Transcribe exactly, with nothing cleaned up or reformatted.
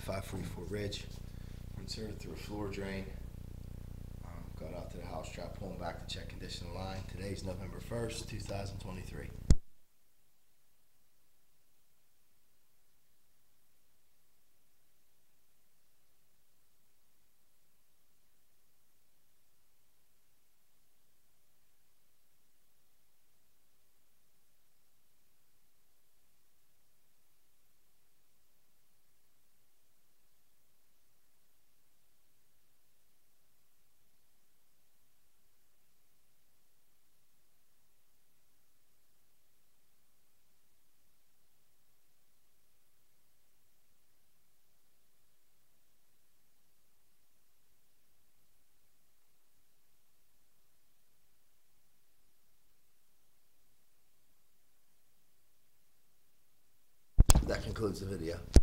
five forty-four Ridge. Inserted through a floor drain. Um, got out to the house, tried pulling back to check condition of the line. Today's November first, two thousand twenty-three. That concludes the video.